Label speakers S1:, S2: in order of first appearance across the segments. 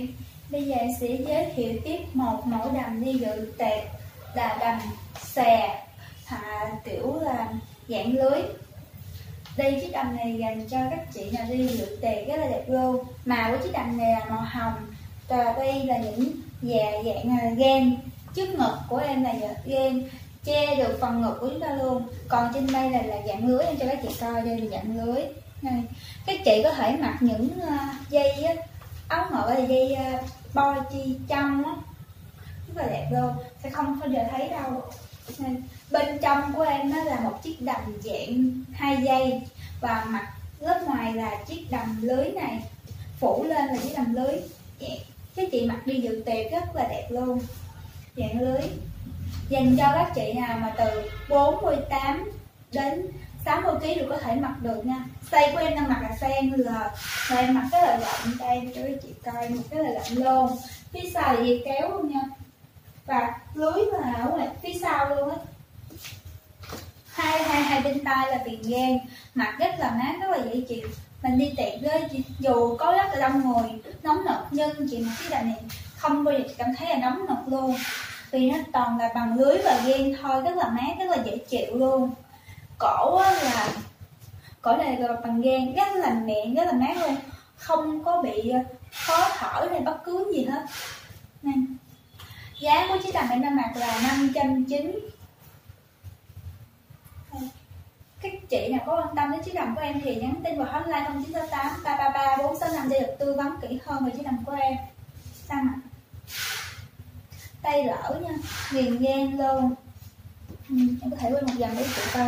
S1: chị, bây giờ sẽ giới thiệu tiếp một mẫu đầm đi dự tiệc là đầm xòe, kiểu là dạng lưới. Đây chiếc đầm này dành cho các chị nào đi dự tiệc rất là đẹp luôn. Màu của chiếc đầm này là màu hồng, và đây là những dạng gen. Trước ngực của em là gen che được phần ngực của chúng ta luôn. Còn trên đây là dạng lưới, em cho các chị coi đây là dạng lưới này. Các chị có thể mặc những dây áo ngực là dây bo chi trong á, rất là đẹp luôn, sẽ không bao giờ thấy đâu. Bên trong của em đó là một chiếc đầm dạng 2 dây, và mặt lớp ngoài là chiếc đầm lưới này, phủ lên là chiếc đầm lưới. Các chị mặc đi dự tiệc rất là đẹp luôn, dạng lưới, dành cho các chị nào mà từ 48 đến 60 kg đều có thể mặc được nha. Size của em đang mặc là size L, và em mặc rất là rộng, đây cho các chị coi, mặc rất là rộng luôn. Phía sau là dây kéo luôn nha, và lưới là ở ngoài phía sau luôn á. Hai bên tay là viền gan, mặc rất là mát, rất là dễ chịu. Mình đi tiệc với dù có rất là đông người, nóng nực, nhưng chị mặc cái đầm này không bao giờ chị cảm thấy là nóng nực luôn, vì nó toàn là bằng lưới và gan thôi, rất là mát, rất là dễ chịu luôn. Cổ này là bằng gan, rất là mịn, rất là mát luôn, không có bị khó thở hay bất cứ gì hết. Này, giá của chiếc đầm em đang mặc là 590. Các chị nào có quan tâm đến chiếc đầm của em thì nhắn tin vào hotline 0968 333 465 để được tư vấn kỹ hơn về chiếc đầm của em. Sao mặt tay lỡ nha, viền gan luôn. Em có thể quay một vòng để chị coi.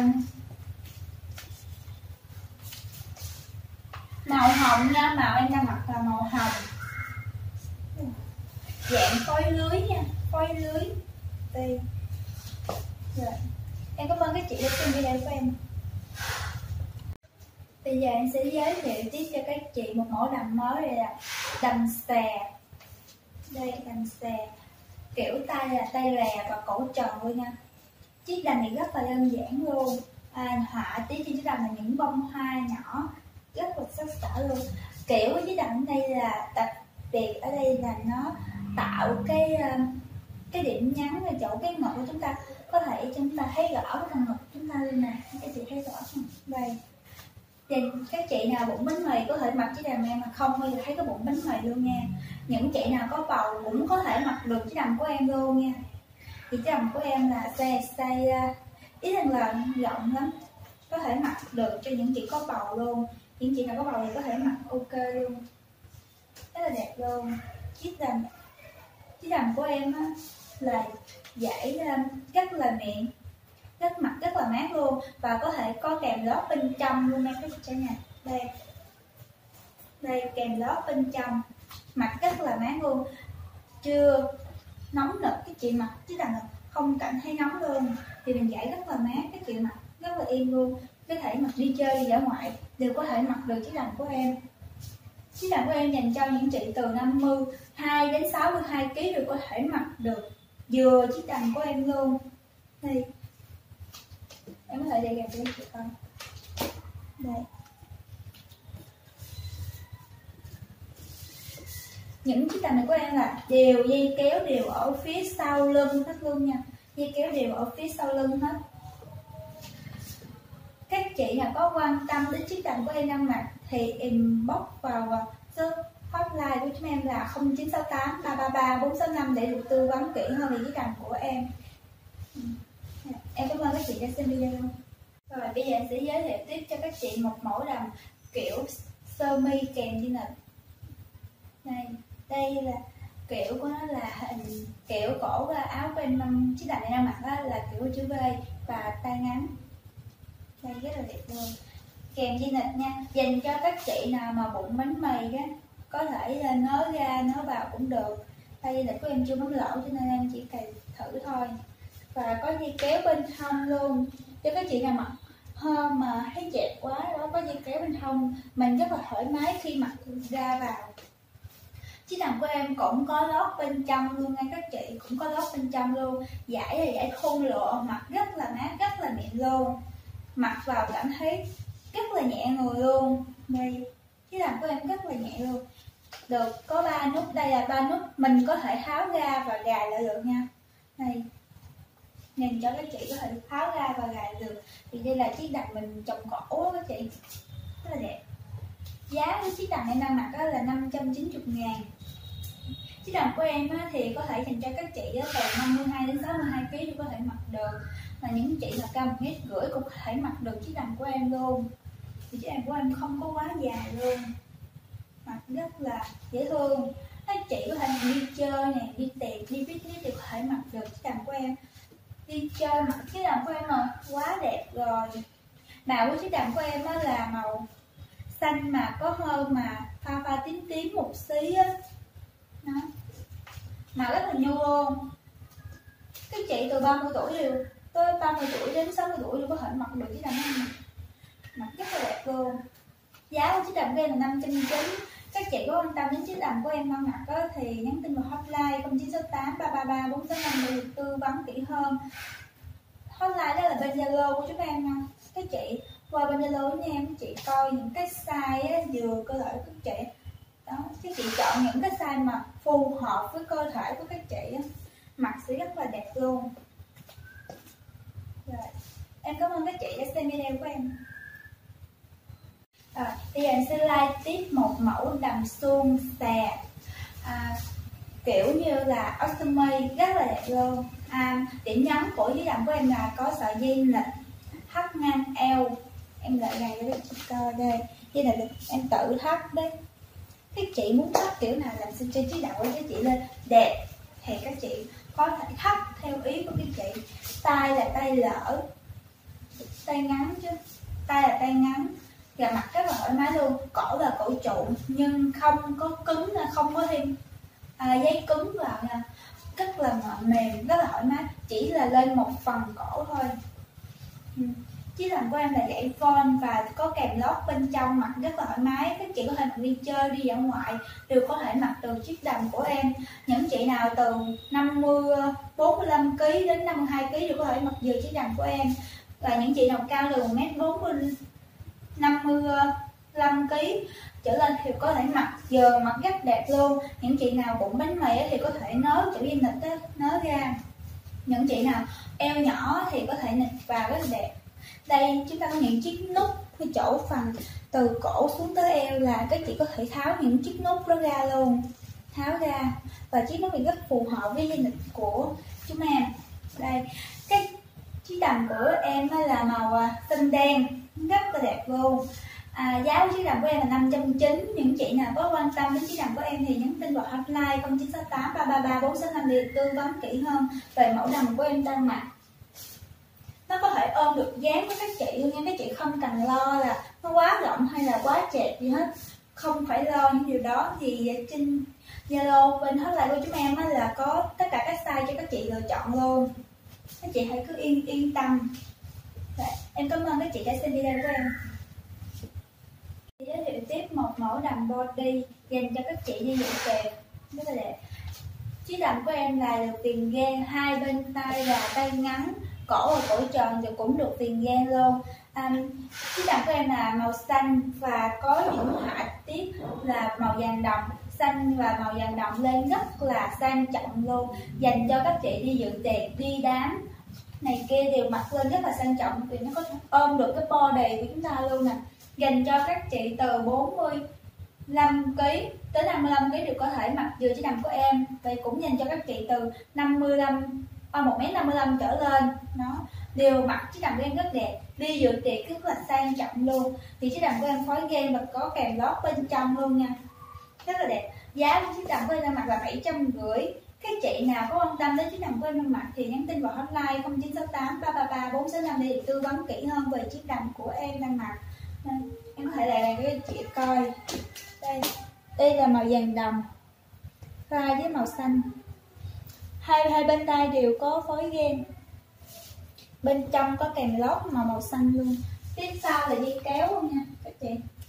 S1: Màu hồng nha, màu em đang mặc là màu hồng, dạng phối lưới nha, phối lưới. Đây. Rồi. Em cảm ơn các chị đã xem video của em. Bây giờ em sẽ giới thiệu tiếp cho các chị một mẫu đầm mới, đây là đầm xòe. Đây, đầm xòe, kiểu tay là tay lè và cổ tròn luôn nha. Chiếc đầm này rất là đơn giản luôn. Họa tiết trên chiếc đầm là những bông hoa nhỏ, rất là sắc sảo luôn. Kiểu của chiếc đầm đây là đặc biệt ở đây là nó tạo cái điểm nhấn ở chỗ cái ngực của chúng ta, có thể chúng ta thấy rõ cái phần ngực chúng ta luôn nè, các chị thấy rõ không? Đây. Thì các chị nào bụng bánh mì có thể mặc chiếc đầm em mà không bao giờ thấy cái bụng bánh mì luôn nha. Những chị nào có bầu cũng có thể mặc được chiếc đầm của em luôn nha. Thì chiếc đầm của em là size XL, rộng lắm, có thể mặc được cho những chị có bầu luôn. Những chị nào có bầu thì có thể mặc ok luôn, rất là đẹp luôn. Chiếc đầm của em á là dễ rất là mịn, mặc rất là mát luôn, và có thể có kèm lót bên trong luôn nha các chị cả nhà. Đây kèm lót bên trong, mặc rất là mát luôn, chưa nóng nực. Các chị mặc chiếc đầm không cảm thấy nóng luôn, thì mình giải rất là mát, các chị mặc rất là yên luôn. Có thể mặc đi chơi đi dã ngoại đều có thể mặc được chiếc đầm của em. Chiếc đầm của em dành cho những chị từ 52 đến 62 kg đều có thể mặc được vừa chiếc đầm của em luôn. Đây, em có thể để gặp cho chị coi. Đây, những chiếc đầm này của em là đều dây kéo đều ở phía sau lưng hết luôn nha, dây kéo đều ở phía sau lưng hết. Các chị nào có quan tâm đến chiếc đầm của em đang mặc thì inbox vào số hotline của chúng em là 0968 333 465 để được tư vấn kỹ hơn về chiếc đầm của em. Em cảm ơn các chị đã xem video. Rồi bây giờ em sẽ giới thiệu tiếp cho các chị một mẫu đầm kiểu sơ mi kèm như này. Đây là kiểu của nó là hình kiểu cổ và áo của em, chiếc đầm này đang mặc đó là kiểu chữ V và tay ngắn. Đây rất là đẹp luôn, kèm dây nịt nha, dành cho các chị nào mà bụng bánh mì á, có thể là nới ra nới vào cũng được. Tay dây nịt của em chưa bấm lỗ cho nên em chỉ cài thử thôi, và có dây kéo bên hông luôn, cho các chị nào mặc hôm mà thấy chẹp quá đó, có dây kéo bên hông, mình rất là thoải mái khi mặc ra vào. Chiếc đầm của em cũng có lót bên trong luôn nha các chị, cũng có lót bên trong luôn. Vải là vải thun lộ, mặc rất là mát, rất là mịn luôn, mặc vào cảm thấy rất là nhẹ người luôn. Đây, chiếc đầm của em rất là nhẹ luôn. được có 3 nút. Đây là 3 nút, mình có thể tháo ra và gài lại được nha. Đây, nhìn cho các chị có thể tháo ra và gài được. Thì đây là chiếc đầm mình trồng cổ đó các chị, rất là đẹp. Giá của chiếc đầm em đang mặc đó là 590.000. Chiếc đầm của em thì có thể dành cho các chị từ 52 đến 62 kg thì có thể mặc được, mà những chị là cao 1,5 m cũng có thể mặc được chiếc đầm của em luôn. Thì chiếc đầm của em không có quá dài luôn, mặc rất là dễ thương. Các chị có thể đi chơi nè, đi tiệc, đi picnic thì có thể mặc được chiếc đầm của em. Đi chơi mặc chiếc đầm của em là quá đẹp rồi. Màu của chiếc đầm của em là màu xanh mà có hơi mà pha pha tím tím một xí á, màu rất là nhu luôn. Các chị từ 30 tuổi đều tới 30 tuổi đến 60 tuổi đều có thể mặc được chiếc đầm này, mặc rất là đẹp luôn. Giá của chiếc đầm của em là 590. Các chị có quan tâm đến chiếc đầm của em đang mặc đó, thì nhắn tin vào hotline 0968 333 465 để được tư vấn kỹ hơn. Hotline đó là bên Zalo của chúng em nha. Các chị qua bên Zalo nha em, chị coi những cái size vừa cơ thể của các chị đó, các chị chọn những cái size mà phù hợp với cơ thể của các chị mặc sẽ rất là đẹp luôn. Rồi, em cảm ơn các chị đã xem video của em. Bây giờ em sẽ like tiếp một mẫu đầm suông xè, kiểu như là áo sơ mi rất là đẹp luôn. Điểm nhấn của chiếc đầm của em là có sợi dây nịt thắt ngang eo. Em lại gài cho các chị coi đây, dây nịt em tự thắt đấy. Các chị muốn thắt kiểu nào làm xin trên chiếc đầm của các chị lên đẹp thì các chị có thể thắt theo ý của các chị. Tay là tay lỡ, tay ngắn chứ, tay là tay ngắn và mặc rất là thoải mái luôn. Cổ là cổ trụ nhưng không có cứng, không có thêm dây cứng vào nha, rất là mềm, rất là thoải mái, chỉ là lên một phần cổ thôi. Chiếc đầm của em là dãy von và có kèm lót bên trong, mặc rất là thoải mái. Các chị có thể mặc đi chơi, đi dã ngoại đều có thể mặc được chiếc đầm của em. Những chị nào từ 45 kg đến 52 kg đều có thể mặc vừa chiếc đầm của em. Và những chị nào cao từ 1m40 55 kg trở lên thì có thể mặc vừa, mặc rất đẹp luôn. Những chị nào bụng bánh mì thì có thể nới chỗ dây nịt nới ra. Những chị nào eo nhỏ thì có thể nịt vào rất là đẹp. Đây chúng ta có những chiếc nút cái chỗ phần từ cổ xuống tới eo là các chị có thể tháo những chiếc nút đó ra luôn, tháo ra, và chiếc nút thì rất phù hợp với dây nịt của chúng em. Đây, cái chiếc đầm của em là màu xanh đen, rất là đẹp luôn. Giá của chiếc đầm của em là 590. Những chị nào có quan tâm đến chiếc đầm của em thì nhắn tin vào hotline 0968 333 465 để được tư vấn kỹ hơn về mẫu đầm của em đang mặc. Nó có thể ôm được dáng của các chị luôn nha. Các chị không cần lo là nó quá rộng hay là quá chẹp gì hết, không phải lo những điều đó. Thì trên Zalo bên hotline của chúng em là có tất cả các size cho các chị lựa chọn luôn. Các chị hãy cứ yên tâm. Đấy, em cảm ơn các chị đã xem video của em. Giới thiệu tiếp một mẫu đầm body dành cho các chị đi dự tiệc, rất là đẹp. Chiếc đầm của em là được viền gan hai bên tay và tay ngắn, cổ và cổ tròn thì cũng được viền gan luôn. Chiếc đầm của em là màu xanh và có những họa tiết là màu vàng đồng. Xanh và màu vàng đồng lên rất là sang trọng luôn, dành cho các chị đi dự tiệc, đi đám này kia đều mặc lên rất là sang trọng vì nó có ôm được cái body của chúng ta luôn nè. Dành cho các chị từ 45 kg tới 55 kg đều có thể mặc vừa chiếc đầm của em. Vậy cũng dành cho các chị từ 1m55 trở lên, nó đều mặc chiếc đầm của em rất đẹp, đi dự tiệc rất là sang trọng luôn. Thì chiếc đầm của em phối gan và có kèm lót bên trong luôn nha, rất là đẹp. Giá của chiếc đầm của em đang mặc là 750. Các chị nào có quan tâm đến chiếc đầm của em đang mặc thì nhắn tin vào hotline 0968 333 465 để được tư vấn kỹ hơn về chiếc đầm của em đang mặc. Em có thể lại cho chị coi. Đây là màu vàng đồng pha với màu xanh, hai bên tay đều có phối gan, bên trong có kèm lót màu xanh luôn. Tiếp sau là dây kéo luôn nha các chị,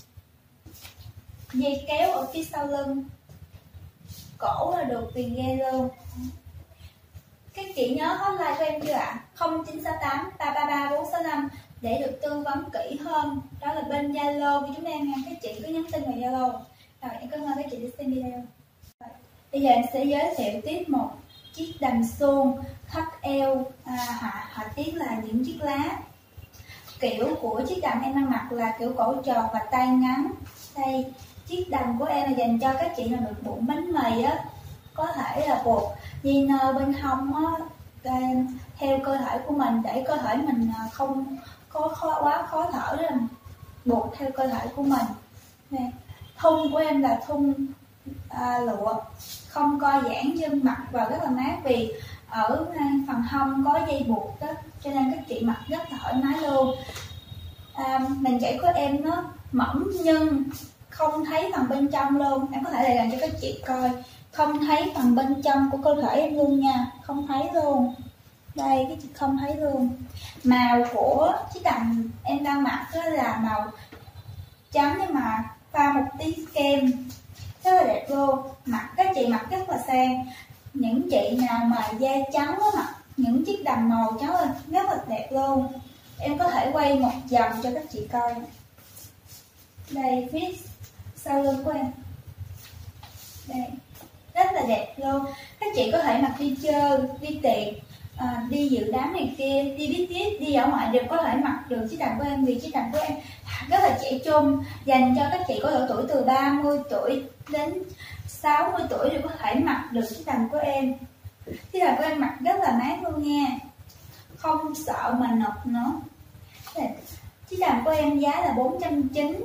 S1: dây kéo ở phía sau lưng, cổ là được viền gan luôn. Các chị nhớ hotline của em chưa ạ? 0968 333 465 để được tư vấn kỹ hơn. Đó là bên Zalo của chúng em nha. Các chị cứ nhắn tin vào Zalo. Rồi, em cảm ơn các chị đã xem video. Rồi, bây giờ em sẽ giới thiệu tiếp một chiếc đầm suông thắt eo, họa tiết là những chiếc lá. Kiểu của chiếc đầm em đang mặc là kiểu cổ tròn và tay ngắn. Đây, chiếc đầm của em là dành cho các chị nào được bụng bánh mì á, có thể là buộc dây nơ bên hông á, theo cơ thể của mình, để cơ thể mình không có quá khó thở, là buộc theo cơ thể của mình. Nè, thun của em là thun lụa, không co giãn, chân mặc và rất là mát, vì ở phần hông có dây buộc đó, cho nên các chị mặc rất là thoải mái luôn. Màn chảy của em nó mỏng nhưng không thấy phần bên trong luôn. Em có thể lại làm cho các chị coi, không thấy phần bên trong của cơ thể em luôn nha, không thấy luôn. Đây, các chị không thấy luôn. Màu của chiếc đầm em đang mặc đó là màu trắng nhưng mà pha một tí kem, rất là đẹp luôn. Các chị mặc rất là sang. Những chị nào mà da trắng á, mặc những chiếc đầm màu trắng lên rất là đẹp luôn. Em có thể quay một vòng cho các chị coi. Đây, phía sau lưng của em. Đây, rất là đẹp luôn. Các chị có thể mặc đi chơi, đi tiệc, đi dự đám này kia, đi biết tiết, đi ở ngoài đều có thể mặc được chiếc đầm của em, vì chiếc đầm của em rất là trẻ trung, dành cho các chị có độ tuổi từ 30 tuổi đến 60 tuổi đều có thể mặc được chiếc đầm của em. Chiếc đầm của em mặc rất là mát luôn nha, không sợ mà nực nữa. Chiếc đầm của em giá là 490.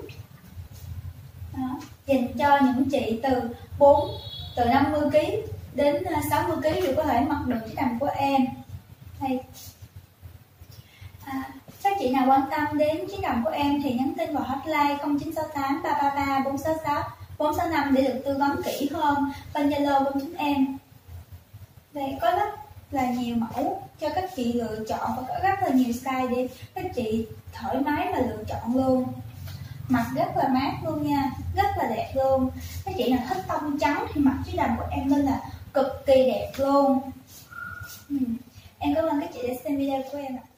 S1: Dành cho những chị từ 50 kg đến 60 kg đều có thể mặc được chiếc đầm của em. Đây. Các chị nào quan tâm đến chiếc đầm của em thì nhắn tin vào hotline 0968 333 466 465 để được tư vấn kỹ hơn. Bên Zalo bên chúng em. Đây, có rất là nhiều mẫu cho các chị lựa chọn và có rất là nhiều size để các chị thoải mái mà lựa chọn luôn. Mặc rất là mát luôn nha, rất là đẹp luôn. Các chị nào thích tông trắng thì mặc chiếc đầm của em nên là cực kỳ đẹp luôn. Em cảm ơn các chị đã xem video của em ạ.